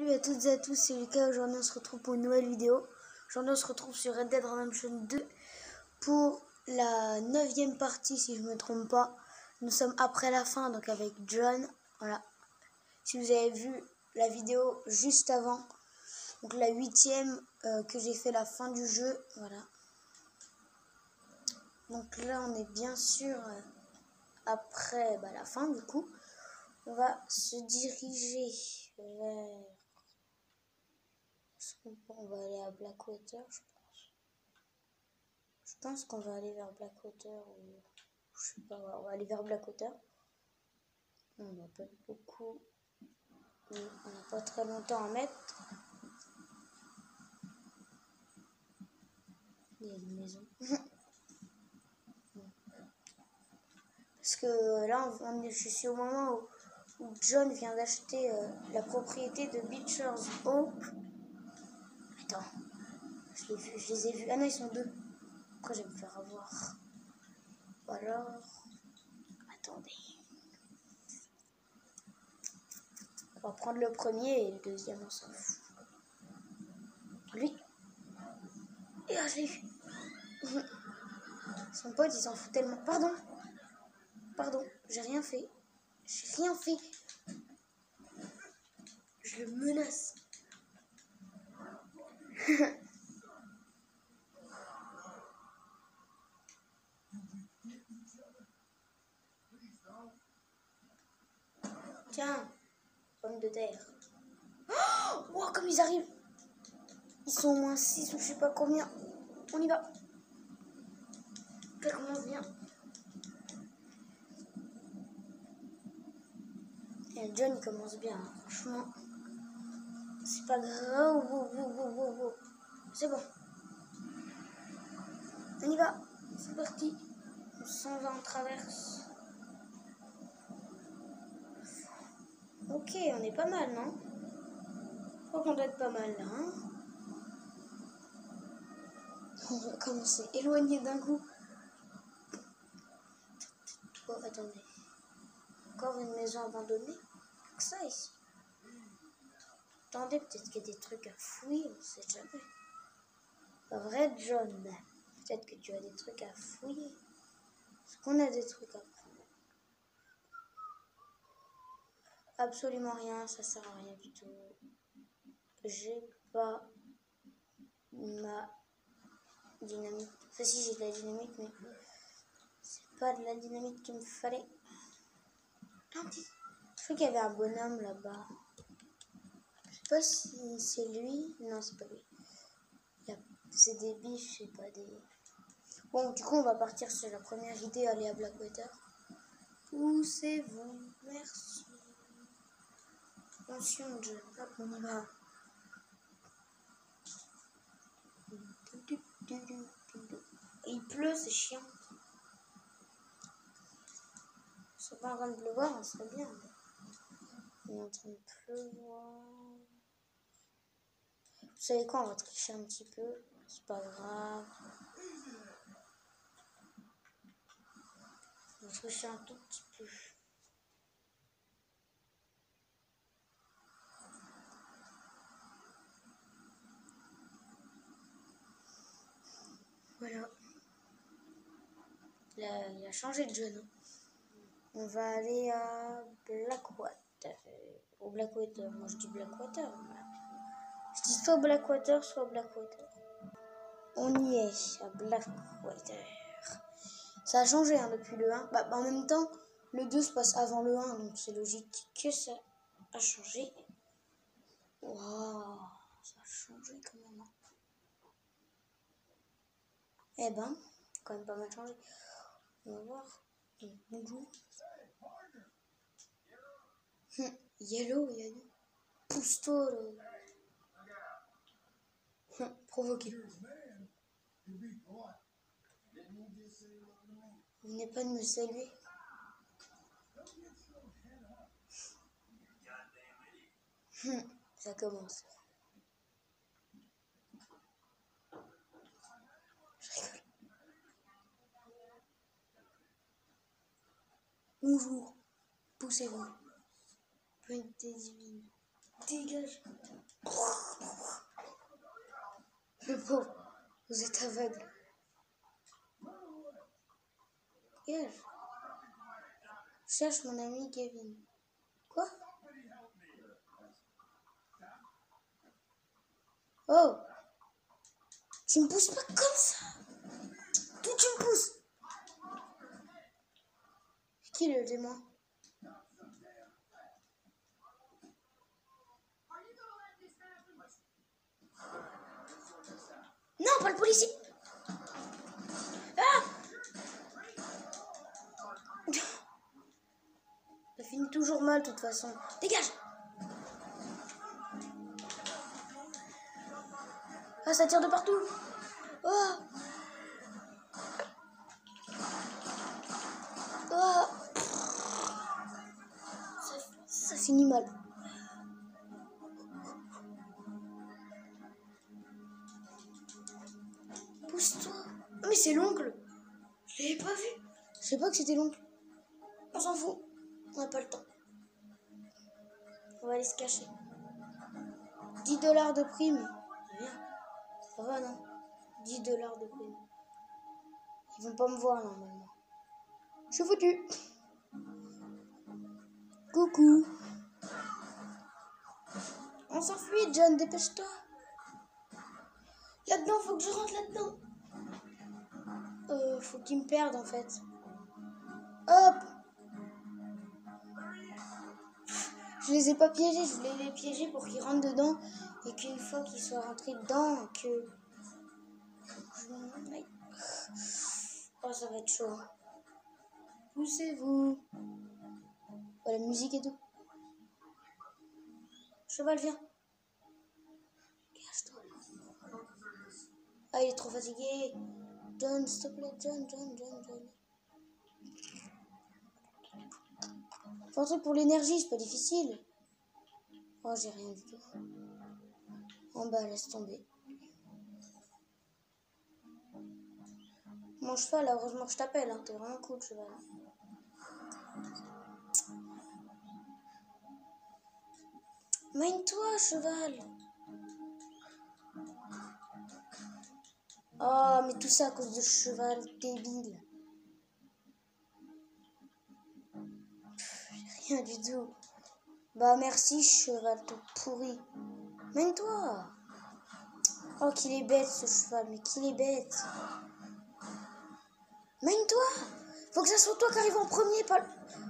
Salut à toutes et à tous, c'est Lucas. Aujourd'hui on se retrouve pour une nouvelle vidéo. Aujourd'hui on se retrouve sur Red Dead Redemption 2 pour la 9e partie si je me trompe pas. Nous sommes après la fin, donc avec John. Voilà. Si vous avez vu la vidéo juste avant, donc la 8e que j'ai fait la fin du jeu. Voilà. Donc là on est bien sûr après la fin du coup. On va se diriger vers... On va aller à Blackwater, je pense. Je pense qu'on va aller vers Blackwater ou... Je sais pas, on va aller vers Blackwater. On n'a pas beaucoup... On n'a pas très longtemps à mettre. Il y a une maison. Parce que là, je suis au moment où John vient d'acheter la propriété de Beecher's Hope. Attends, je les ai vus. Ah non, ils sont deux. Après, je vais me faire avoir. Ou alors... Attendez. On va prendre le premier et le deuxième, on s'en fout. Lui. Et ah, je l'ai vu. Son pote, il s'en fout tellement. Pardon. Pardon, j'ai rien fait. J'ai rien fait. Je le menace. Tiens, pomme de terre. Oh, wow, comme ils arrivent. Ils sont au moins 6 ou je sais pas combien. On y va. Ça commence bien. Et John, il commence bien. Hein. Franchement, c'est pas grave. Wow. C'est bon. On y va. C'est parti. On s'en va en traverse. Ok, on est pas mal, non? Je crois qu'on doit être pas mal là. Hein, on va commencer éloigné d'un coup. Oh, attendez. Encore une maison abandonnée. Que ça ici. Attendez, peut-être qu'il y a des trucs à fouiller, on sait jamais. Pas vrai, John? Peut-être que tu as des trucs à fouiller. Est-ce qu'on a des trucs à prendre? Absolument rien, ça sert à rien du tout. J'ai pas ma dynamite. Enfin si, j'ai de la dynamite, mais c'est pas de la dynamite qu'il me fallait. Je crois qu'il y avait un bonhomme là-bas. Je sais pas si c'est lui. Non, c'est pas lui. C'est des biches, c'est pas des... Bon, du coup, on va partir sur la première idée, aller à Blackwater. Poussez-vous, merci. Attention, John. Hop, on y va. Il pleut, c'est chiant. Ils sont pas en train de pleuvoir, ça serait bien. Il est en train de pleuvoir. Vous savez quoi, on va tricher un petit peu. C'est pas grave. On va tricher un tout petit peu. Voilà. Il a changé de John. On va aller à Blackwater. Au Blackwater. Moi je dis Blackwater. Je dis soit Blackwater, soit Blackwater. On y est, à Blackwater. Ça a changé hein, depuis le 1. En même temps, le 2 se passe avant le 1, donc c'est logique que ça a changé. Waouh, ça a changé quand même. Eh ben, quand même pas mal changé. On va voir. Bonjour. Yellow, il a dit. Pousse-toi là. Provoqué. Vous venez pas de me saluer. Ça commence. Je rigole. Bonjour. Poussez-vous. Bonté divine. Dégage. Le pauvre, vous êtes aveugle. Yes. Je cherche mon ami Kevin. Quoi? Oh! Tu me pousses pas comme ça! D'où tu me pousses? Qui le démon? Non, pas le policier! Ah! Ça finit toujours mal de toute façon. Dégage! Ah, ça tire de partout! Oh! Oh! Ça finit mal. Pousse-toi! Oh, mais c'est l'oncle! Je l'avais pas vu! Je sais pas que c'était l'oncle. On s'en fout. On n'a pas le temps. On va aller se cacher. 10$ de prime. Bien. Ça va, non? 10$ de prime. Ils vont pas me voir, normalement. Je suis foutu. Coucou. On s'enfuit, John. Dépêche-toi. Là-dedans, faut que je rentre là-dedans. Faut qu'ils me perdent, en fait. Hop. Je les ai pas piégés. Je voulais les piéger pour qu'ils rentrent dedans. Et qu'une fois qu'ils soient rentrés dedans, que... Oh, ça va être chaud. Poussez-vous. Oh, la musique et tout. Cheval, viens. Cache-toi. Ah, il est trop fatigué. John, s'il te plaît. John. Faut un truc pour l'énergie, c'est pas difficile. Oh, j'ai rien du tout. En bas, laisse tomber. Mon cheval, heureusement que je t'appelle. Hein. T'es vraiment cool, cheval. Mine-toi, cheval. Oh, mais tout ça à cause de ce cheval débile. Rien du tout. Bah, merci, cheval tout pourri. Mine-toi. Oh, qu'il est bête, ce cheval. Mais qu'il est bête. Mine-toi. Faut que ça soit toi qui arrive en premier, pas...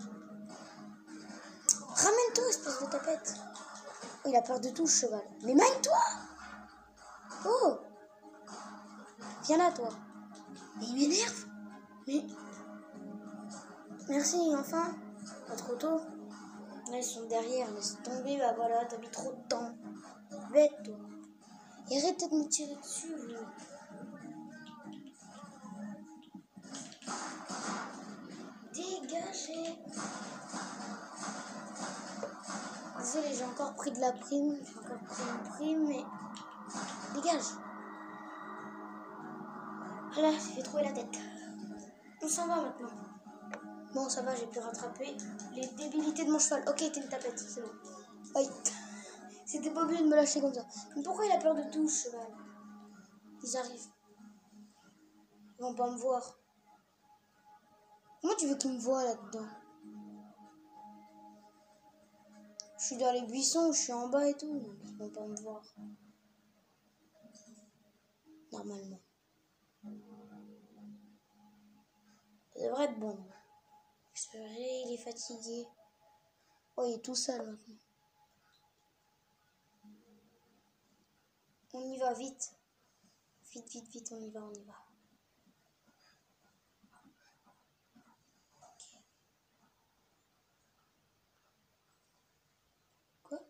Ramène-toi, espèce de tapette. Oh, il a peur de tout, ce cheval. Mais mine-toi. Oh. Viens là, toi. Mais il m'énerve. Mais... Merci, enfin. Pas trop tôt. Là, ils sont derrière. Laisse tomber. Bah voilà, t'as mis trop de temps. Bête, toi. Et arrêtez de me tirer dessus, vous. Dégagez. Désolé, j'ai encore pris de la prime. J'ai encore pris une prime, mais... Dégage. Voilà, j'ai trouvé la tête. On s'en va maintenant. Bon, ça va, j'ai pu rattraper les débilités de mon cheval. Ok, t'es une tapette, c'est bon. Aïe. C'était pas obligé de me lâcher comme ça. Mais pourquoi il a peur de tout, ce cheval? Ils arrivent. Ils vont pas me voir. Comment tu veux qu'ils me voient là-dedans? Je suis dans les buissons, je suis en bas et tout. Donc ils vont pas me voir. Normalement. Ça devrait être bon. C'est vrai, il est fatigué. Oh, il est tout seul maintenant. On y va vite. Vite, on y va. Okay. Quoi?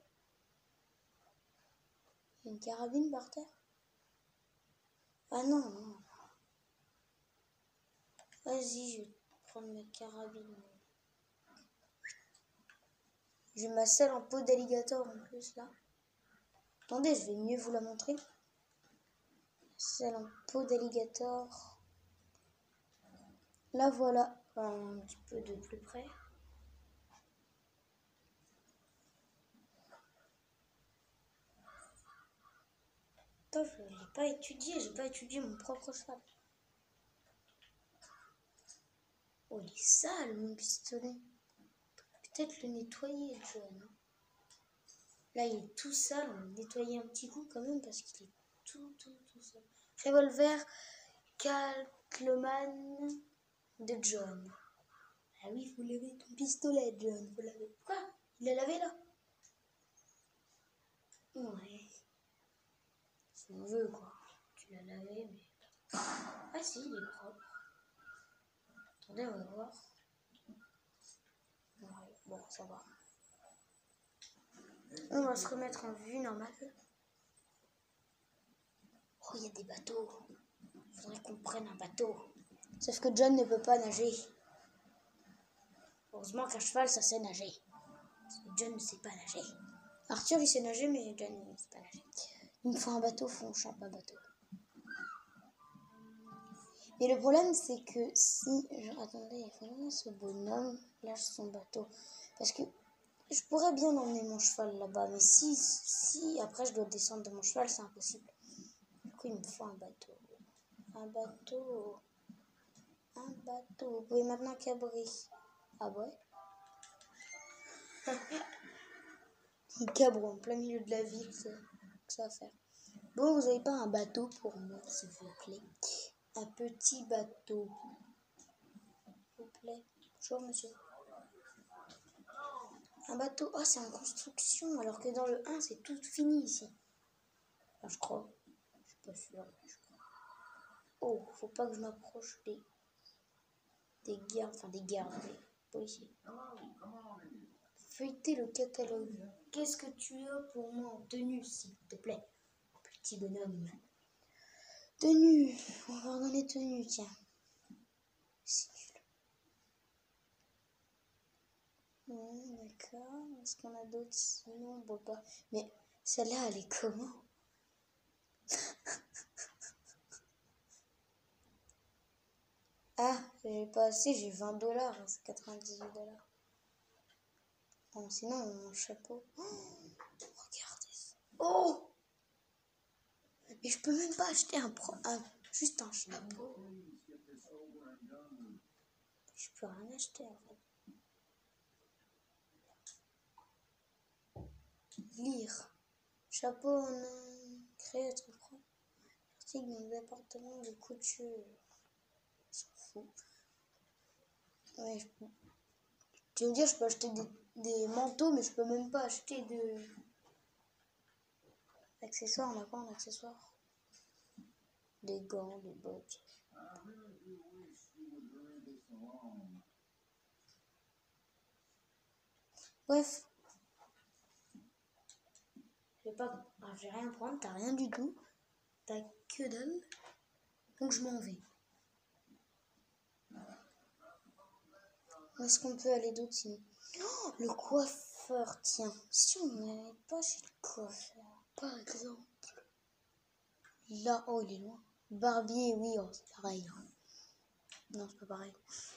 Il y a une carabine par terre? Ah non. Vas-y, je vais prendre ma carabine. J'ai ma selle en peau d'alligator en plus là. Attendez, je vais mieux vous la montrer. Selle en peau d'alligator. Là voilà, un petit peu de plus près. Attends, je l'ai pas étudié, j'ai pas étudié mon propre cheval. Oh, il est sale, mon pistolet. Peut-être le nettoyer, John. Là, il est tout sale, on va le nettoyer un petit coup quand même parce qu'il est tout sale. Revolver Calcleman de John. Ah oui, faut laver ton pistolet, John. Faut laver. Quoi? Il l'a lavé là? Ouais. Si on veut, quoi. Tu l'as lavé, mais. Ah si, il est propre. Attendez, on va voir. Ouais, bon, ça va. On va se remettre en vue normale. Oh, il y a des bateaux. Il faudrait qu'on prenne un bateau. Sauf que John ne peut pas nager. Heureusement qu'un cheval, ça sait nager. Parce que John ne sait pas nager. Arthur, il sait nager, mais John ne sait pas nager. Il me faut un bateau, faut qu'on chope un bateau. Mais le problème, c'est que si... Attendez, il faut vraiment ce bonhomme lâche son bateau. Parce que je pourrais bien emmener mon cheval là-bas. Mais si après je dois descendre de mon cheval, c'est impossible. Du coup, il me faut un bateau. Un bateau. Un bateau. Vous pouvez maintenant cabrer. Ah ouais? Il cabre en plein milieu de la ville. Que ça va faire. Bon, vous n'avez pas un bateau pour moi, s'il vous plaît? Un petit bateau. S'il vous plaît. Bonjour, monsieur. Un bateau. Oh, c'est en construction. Alors que dans le 1, c'est tout fini ici. Enfin, je crois. Je suis pas sûre. Oh, faut pas que je m'approche des gardes. Enfin, des gardes. Des policiers. Feuilleter le catalogue. Qu'est-ce que tu as pour moi en tenue, s'il te plaît? Petit bonhomme. Tenue. On va voir dans les tenues, tiens. C'est nul. D'accord. Est-ce qu'on a d'autres? Sinon, on voit pas. Mais celle-là, elle est comment? Ah, j'ai pas assez, j'ai 20 $, c'est 98 $. Bon, sinon, mon chapeau. Oh, regardez ça. Oh! Mais je peux même pas acheter juste un chapeau. Je peux rien acheter en fait. Lire. Chapeau non créé être propre. Article dans le département de couture. On s'en fout. Ouais, tu veux dire, je peux acheter des manteaux, mais je peux même pas acheter d'accessoires. On n'a pas un accessoire. Des gants, des bottes. Bref. Je vais rien prendre, t'as rien du tout. T'as que dalle. Donc je m'en vais. Où est-ce qu'on peut aller d'autre sinon? Oh, le coiffeur, tiens. Si on n'allait pas chez le coiffeur, par exemple. Là, oh, il est loin. Barbier, oui, oh, c'est pareil. Non, c'est pas pareil.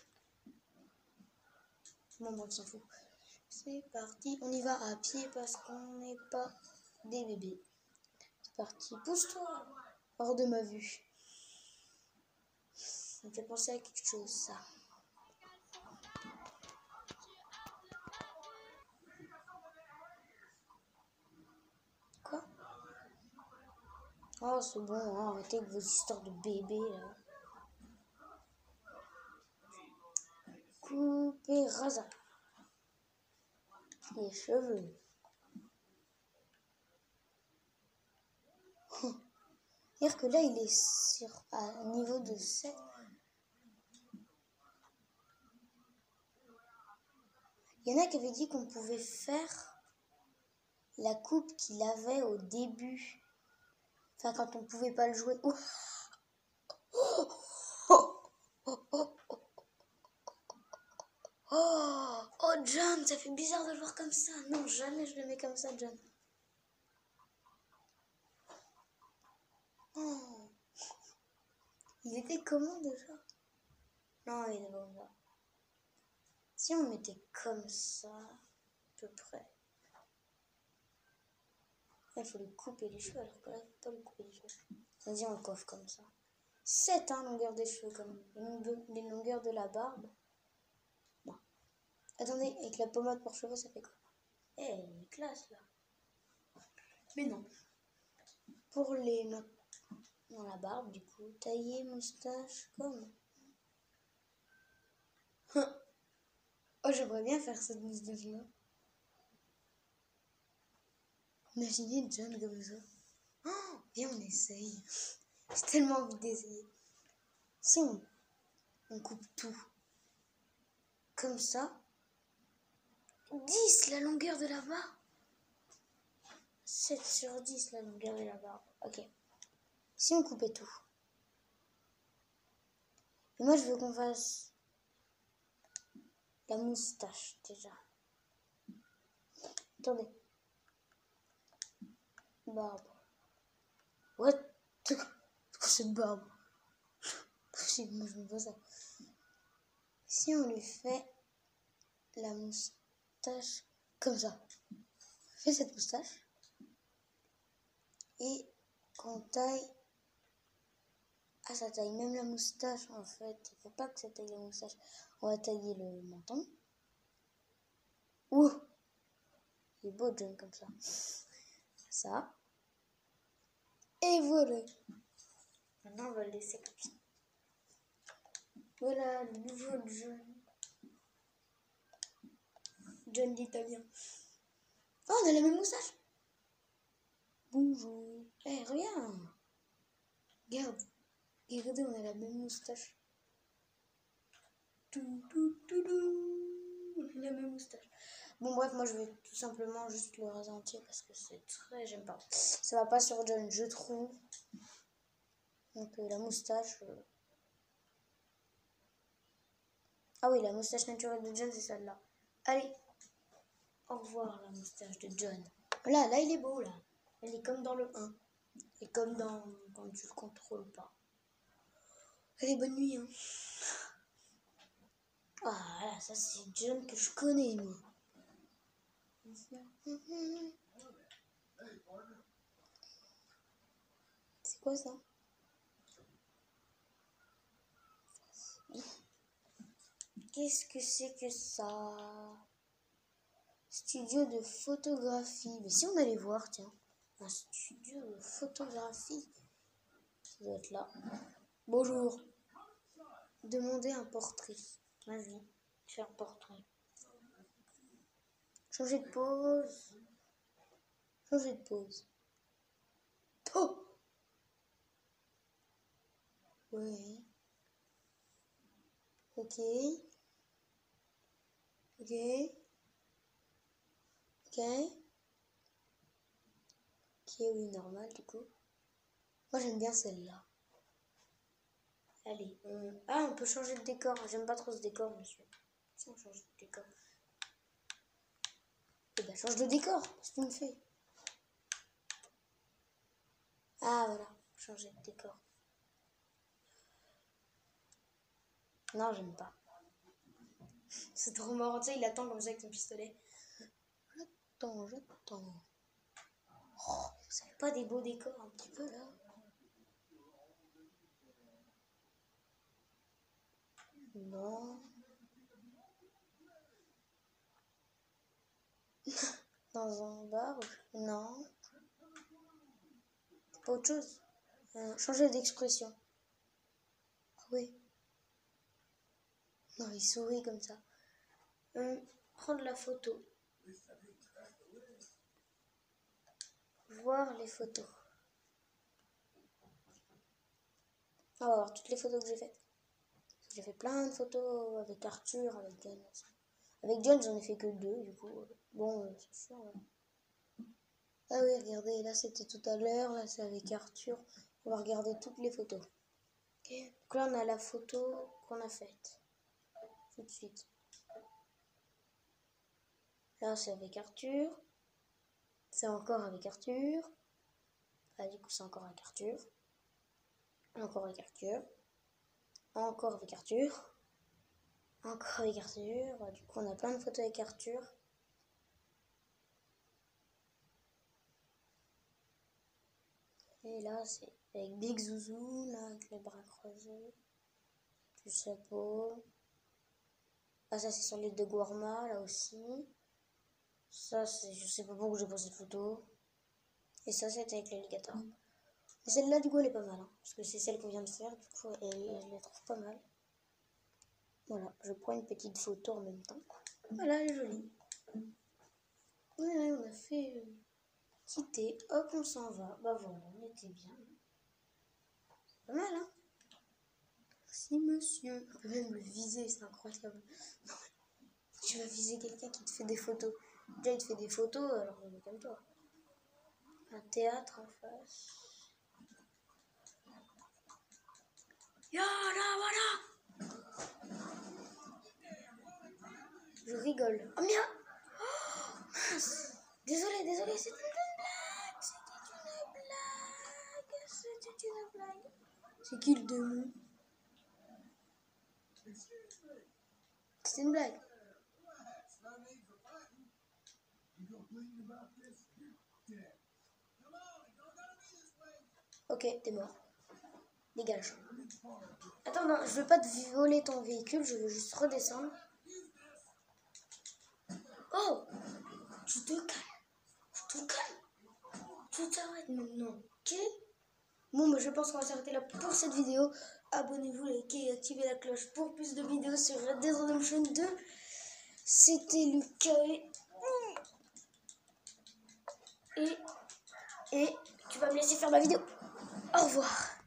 Bon, on s'en fout. C'est parti, on y va à pied parce qu'on n'est pas des bébés. C'est parti, pousse-toi hors de ma vue. Ça me fait penser à quelque chose, ça. Quoi? Oh, c'est bon, hein, arrêtez avec vos histoires de bébés, là. Couper rasa. Les cheveux. Dire que là, il est sur un niveau de 7. Il y en a qui avaient dit qu'on pouvait faire la coupe qu'il avait au début. Enfin, quand on pouvait pas le jouer. Oh, oh, oh, oh, oh, oh, John, ça fait bizarre de le voir comme ça. Non, jamais je le mets comme ça, John. Oh. Il était comment déjà? Non, il est bon là. Si on mettait comme ça, à peu près. Il faut lui couper les cheveux, alors que là, il faut pas lui couper les cheveux. Vas-y, on le coiffe comme ça. 7, hein, longueur des cheveux, comme les longueurs de la barbe. Bon. Attendez, avec la pommade pour cheveux, ça fait quoi? Eh, elle est classe, là. Mais non. Pour les... dans la barbe, du coup, tailler, moustache, comme... Oh, j'aimerais bien faire cette moustache-là. Imaginez John comme ça. Oh, viens, on essaye. J'ai tellement envie d'essayer. Si on coupe tout comme ça, 10 la longueur de la barbe. 7 sur 10 la longueur de la barbe. Ok. Si on coupait tout. Et moi, je veux qu'on fasse la moustache déjà. Attendez. Barbe. What? C'est quoi cette barbe? Moi, je me vois ça. Si on lui fait la moustache comme ça. On fait cette moustache. Et qu'on taille à sa taille. Même la moustache, en fait. Il ne faut pas que ça taille la moustache. On va tailler le menton. Ouh! Il est beau, John, comme ça. Ça. Et voilà. Maintenant, on va le laisser comme ça. Voilà, le nouveau John. John l'italien. Oh, on a la même moustache. Bonjour. Eh, regarde. Regarde. Regardez, on a la même moustache. On a la même moustache. Bon, bref, moi, je vais tout simplement juste le raser entier parce que c'est très... J'aime pas. Ça va pas sur John, je trouve. Donc, la moustache... Ah oui, la moustache naturelle de John, c'est celle-là. Allez. Au revoir, la moustache de John. Voilà, là, il est beau, là. Elle est comme dans le 1. Et comme dans... quand tu le contrôles pas. Allez, bonne nuit, hein. Ah, là, ça, c'est John que je connais, moi. C'est quoi, ça? Qu'est-ce que c'est que ça? Studio de photographie. Mais si on allait voir, tiens. Un studio de photographie. Ça doit être là. Bonjour. Demandez un portrait. Vas-y. Faire portrait. Changer de pose. Changer de pose. Oh! Ouais. Ok. Ok. Ok. Ok, oui, normal du coup. Moi j'aime bien celle-là. Allez, on peut changer de décor. J'aime pas trop ce décor, monsieur. Si on change de décor. Eh ben, change de décor, qu'est-ce que tu me fais? Ah, voilà, changer de décor. Non, j'aime pas. C'est trop marrant, tu sais, il attend comme ça avec son pistolet. J'attends. Oh, vous avez pas des beaux décors un petit peu, là? Non. Dans un bar? Non. C'est pas autre chose. Changer d'expression. Ah oui. Non, il sourit comme ça. Prendre la photo. Voir les photos. On va voir toutes les photos que j'ai faites. J'ai fait plein de photos avec Arthur, avec John aussi. Avec John, j'en ai fait que 2, du coup. Bon, c'est sûr. Ouais. Ah oui, regardez, là c'était tout à l'heure, là c'est avec Arthur. On va regarder toutes les photos. Okay. Donc là, on a la photo qu'on a faite. Tout de suite. Là, c'est avec Arthur. C'est encore avec Arthur. Ah, du coup, c'est encore avec Arthur. Encore avec Arthur. Encore avec Arthur. Encore avec Arthur. Du coup, on a plein de photos avec Arthur. Et là, c'est avec Big Zouzou, là, avec les bras croisés, du chapeau. Ah, ça, c'est sur l'île de Guarma, là aussi. Ça, c'est, je sais pas pourquoi j'ai pris cette photo. Et ça, c'était avec l'alligator. Mais celle-là, du coup, elle est pas mal, hein, parce que c'est celle qu'on vient de faire, du coup, elle la trouve pas mal. Voilà, je prends une petite photo en même temps. Voilà, elle est jolie. Ouais, on a fait quitter, hop, on s'en va. Bah voilà, on était bien. Pas mal, hein? Merci, monsieur. On peut même le viser, c'est incroyable. Tu vas viser quelqu'un qui te fait des photos. Déjà, il te fait des photos, alors comme toi. Un théâtre en face. Voilà. Je rigole. Oh merde. Oh, mince. Désolé, c'était une blague. C'était une blague. C'est qui le démon? C'était une blague. Ok, t'es mort. Dégage. Attends, non, je veux pas te voler ton véhicule, je veux juste redescendre. Oh! Tu te calmes. Tu t'arrêtes maintenant, ok? Bon, bah, je pense qu'on va s'arrêter là pour cette vidéo. Abonnez-vous, likez et activez la cloche pour plus de vidéos sur Red Dead Redemption 2. C'était Lucas et tu vas me laisser faire ma vidéo. Au revoir.